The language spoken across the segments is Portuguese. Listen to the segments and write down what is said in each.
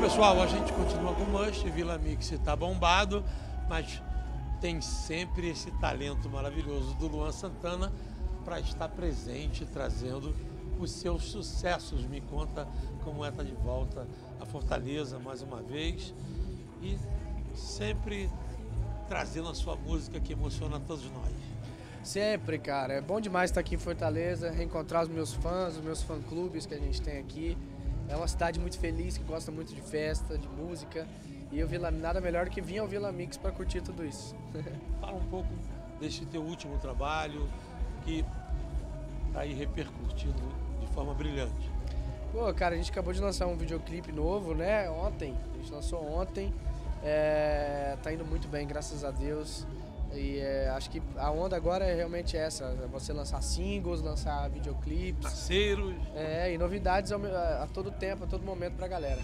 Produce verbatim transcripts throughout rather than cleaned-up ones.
pessoal, a gente continua com o Must, Vila Mix tá bombado, mas tem sempre esse talento maravilhoso do Luan Santana para estar presente, trazendo os seus sucessos. Me conta como é estar de volta a Fortaleza mais uma vez e sempre trazendo a sua música que emociona todos nós. Sempre, cara. É bom demais estar aqui em Fortaleza, reencontrar os meus fãs, os meus fã-clubes que a gente tem aqui. É uma cidade muito feliz, que gosta muito de festa, de música. E eu vi nada melhor do que vir ao Vila Mix para curtir tudo isso. Fala um pouco desse teu último trabalho, que está aí repercutindo de forma brilhante. Pô, cara, a gente acabou de lançar um videoclipe novo, né? Ontem. A gente lançou ontem. É... Tá indo muito bem, graças a Deus. E é, acho que a onda agora é realmente essa, você lançar singles, lançar videoclipes. Parceiros. É, e novidades a, a todo tempo, a todo momento pra galera.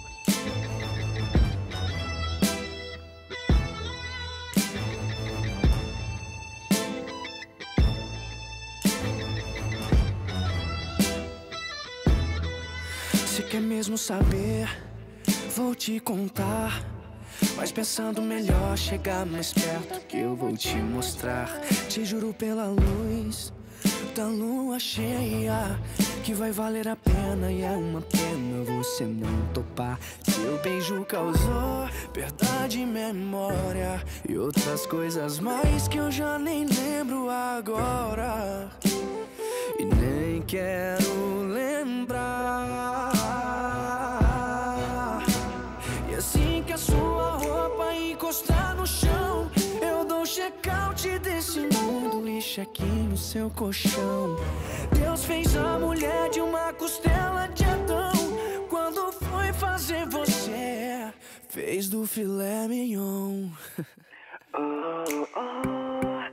Se quer mesmo saber, vou te contar. Mas pensando melhor, chegar mais perto que eu vou te mostrar. Te juro pela luz da lua cheia que vai valer a pena, e é uma pena você não topar. Seu beijo causou perda de memória e outras coisas mais que eu já nem lembro agora e nem quero lembrar. E assim que a sua roupa encostar no chão, eu dou check-out desse mundo e check-in no seu colchão. Deus fez a mulher de uma costela de Adão. Quando foi fazer você, fez do filé mignon. Oh, oh.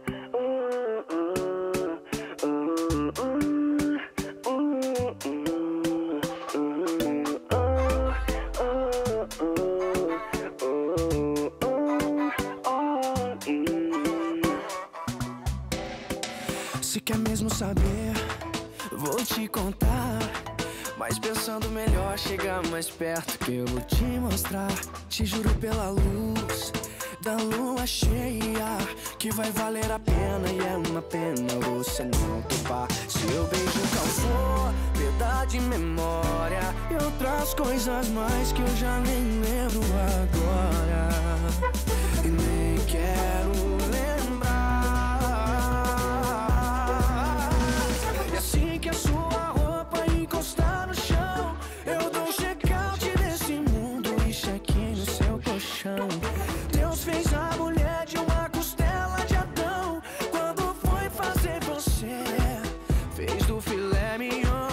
Se quer mesmo saber, vou te contar. Mas pensando melhor, chegar mais perto que eu vou te mostrar. Te juro pela luz da lua cheia que vai valer a pena, e é uma pena você não topar. Seu beijo causou perda de memória e outras coisas mais que eu já nem lembro agora e nem quero lembrar. E assim que a sua roupa encostar no chão, eu dou check-out desse mundo e check-in no seu colchão. Deus fez a mulher de uma costela de Adão. Quando foi fazer você, fez do filé mignon.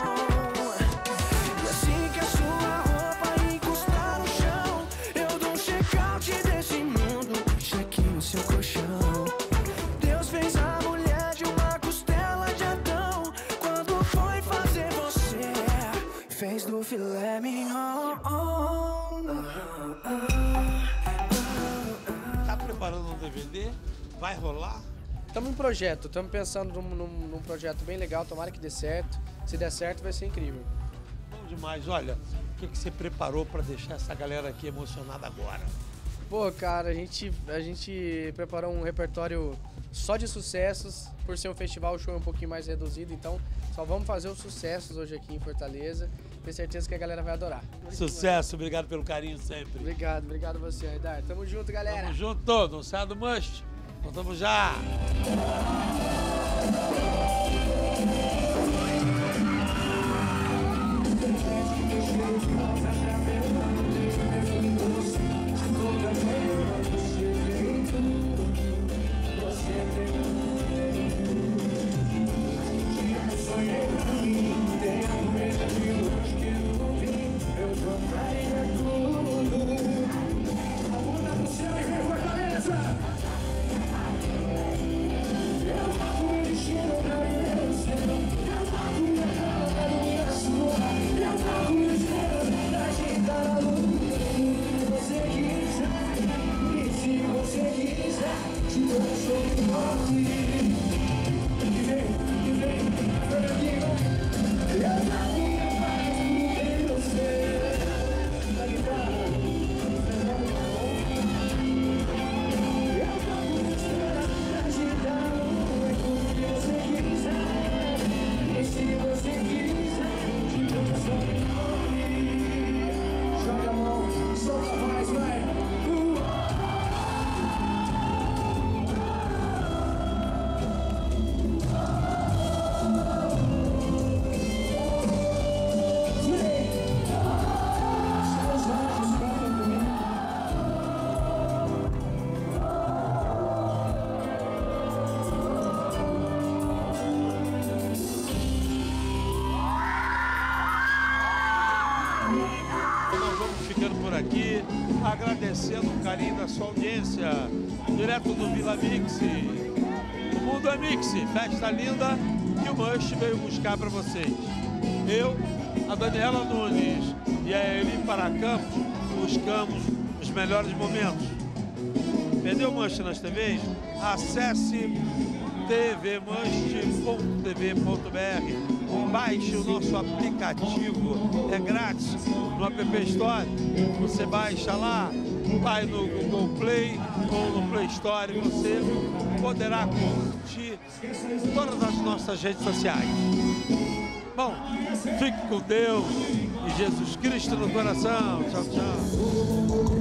E assim que a sua roupa encostar no chão, eu dou check-out desse mundo, check-in no seu colchão. Deus fez a mulher de uma costela de Adão. Quando foi fazer você, fez do filé mignon. Tá preparando um D V D? Vai rolar? Estamos em projeto, estamos pensando num, num, num projeto bem legal, tomara que dê certo. Se der certo, vai ser incrível. Bom demais. Olha, o que, que você preparou para deixar essa galera aqui emocionada agora? Pô, cara, a gente, a gente preparou um repertório só de sucessos. Por ser um festival, o show é um pouquinho mais reduzido, então só vamos fazer os sucessos hoje aqui em Fortaleza. Tenho certeza que a galera vai adorar. Sucesso, obrigado pelo carinho sempre. Obrigado, obrigado a você, Aidar. Tamo junto, galera. Tamo junto, não sai do Must. Voltamos já. agradecendo o carinho da sua audiência, direto do Vila Mix. O Mundo é Mix, festa linda que o Mush veio buscar para vocês. Eu, a Daniela Nunes e a Eli Paracampos buscamos os melhores momentos. Perdeu o Mush nas T Vs? Acesse t v mush ponto t v ponto b r, baixe o nosso aplicativo, é grátis no App Store, você baixa lá, vai no Google Play ou no Play Store, você poderá curtir todas as nossas redes sociais. Bom, fique com Deus e Jesus Cristo no coração. Tchau, tchau.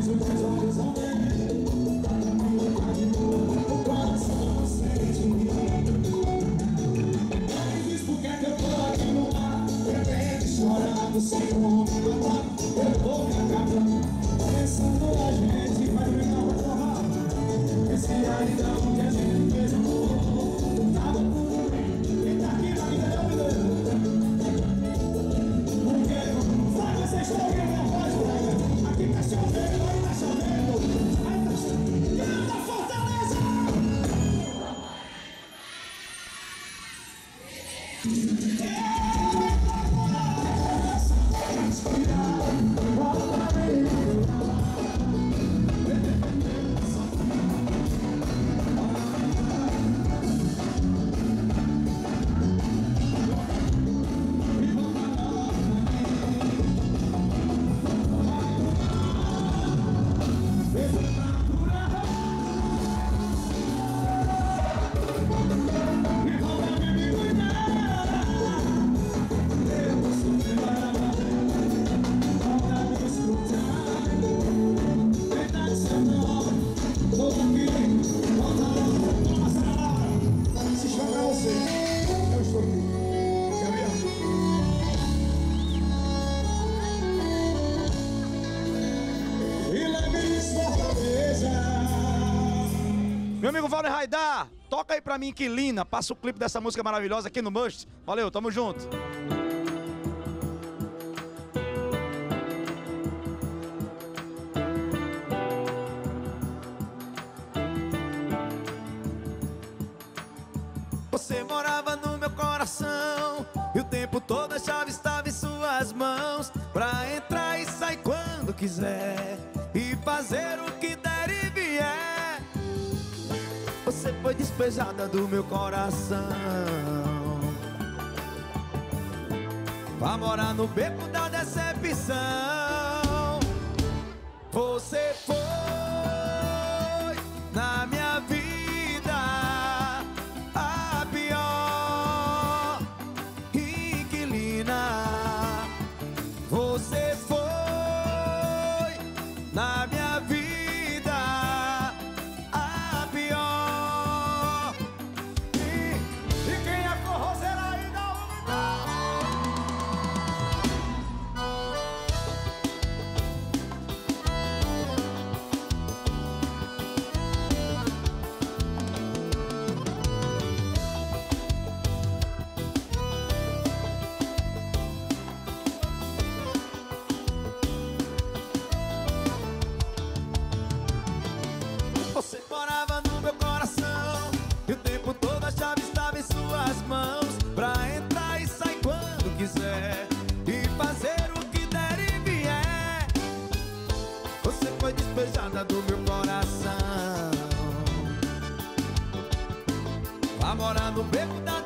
Sem como matar, eu vou me acabar. Pensando a gente vai brigar uma porrada. Esse aridão que a gente fez amor, nada por mim. Quem tá aqui na vida é o mineiro. Porque vai vocês estão ouvindo a voz do Rega. Aqui tá chovendo, aí tá chovendo. Aí tá chovendo. Canta Fortaleza! Meu amigo Valder Raidar, toca aí pra mim, Inquilina. Passa o clipe dessa música maravilhosa aqui no Mush. Valeu, tamo junto. Você morava no meu coração e o tempo todo a chave estava em suas mãos, pra entrar e sair quando quiser e fazer o que der e vier. Você foi despejada do meu coração, vai morar no beco da decepção. Você foi na minha vida a pior inquilina. Você foi na minha vida a pior. E, e quem é forrozeiro aí dá Você morava no meu coração e o tempo todo a chave estava em suas mãos, pra entrar e sair quando quiser e fazer o que der e vier. Você foi despejada do meu coração, vai morar no beco da